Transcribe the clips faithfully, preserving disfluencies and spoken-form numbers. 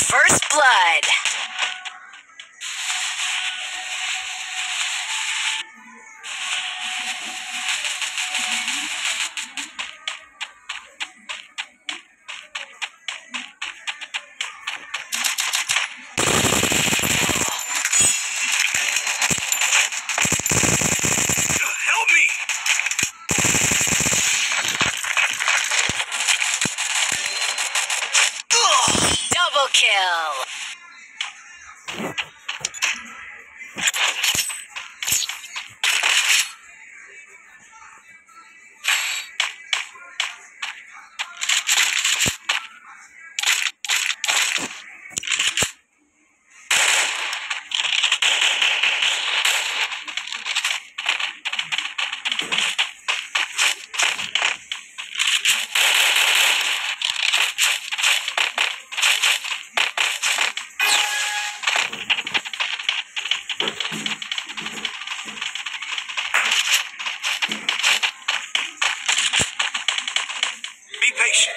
First blood. Kill. Be patient.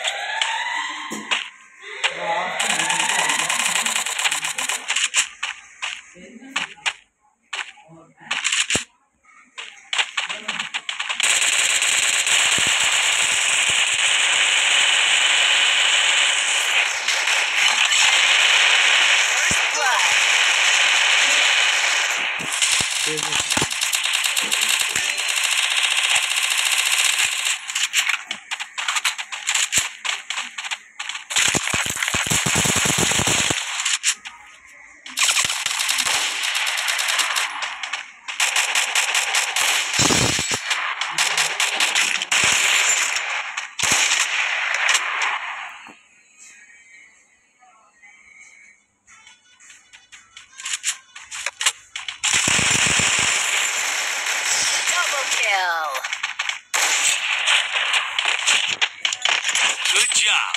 Good job.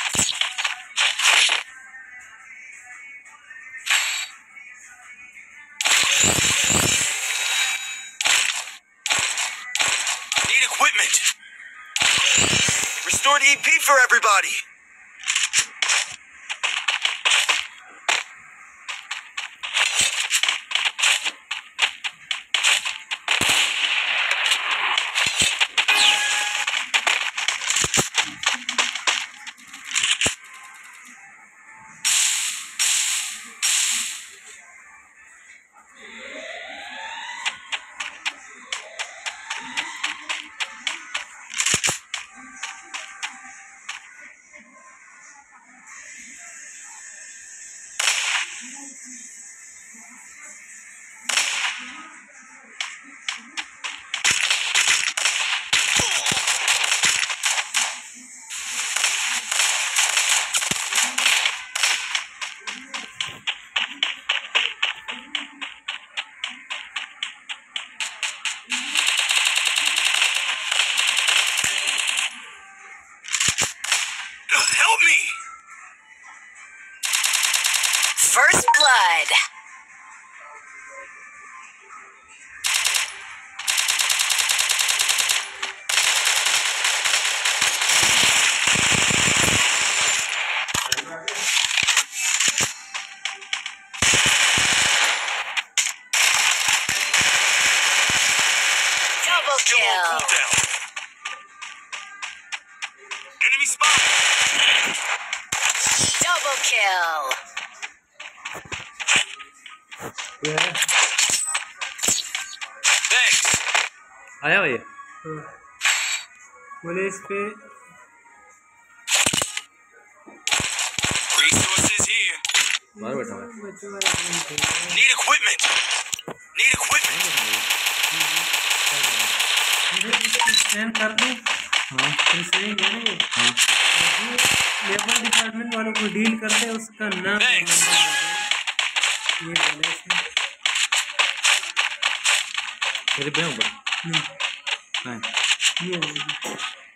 Need equipment. Restored E P for everybody. Help me! First blood. Double Still on kill. cooldown. Enemy spotted. Double kill. Yeah. Thanks. आया भैया बोले इस पे Resources here. बाहर बैठा हुआ है Need equipment. Need equipment. Scan कर दूं हाँ फिर सही है हाँ लेबर डिपार्टमेंट वालों को डील करते हैं उसका नाम Thanks. ये बोला इसने मेरे पे ऊपर हम्म, हाँ ये बोला।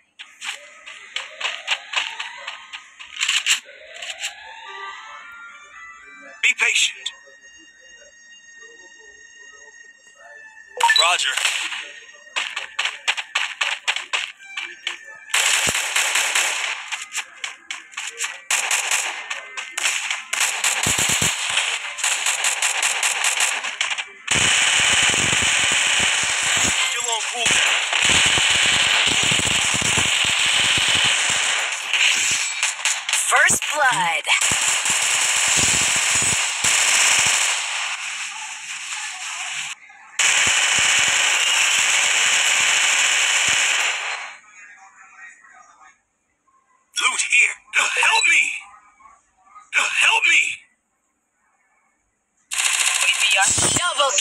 Be patient. Roger.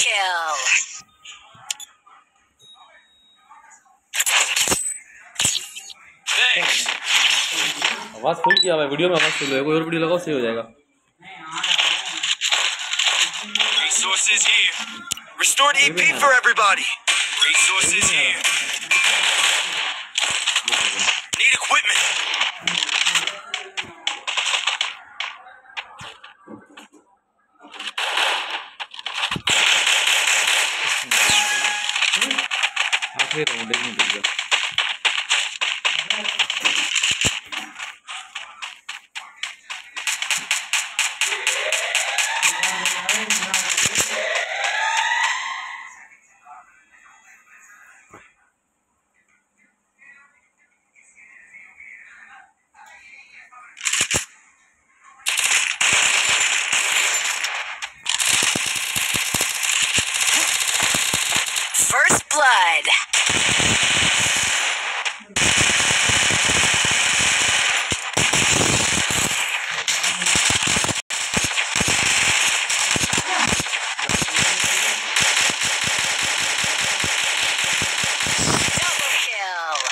kill. Thanks. आवाज फुल किया हुआ है, वीडियो में आवाज फुल है, कोई और वीडियो लगाओ सही हो जाएगा। Resources here. Restored E P for everybody. Resources here. Need equipment. आखिरी राउंड एक मिनट गया। First blood. Double kill.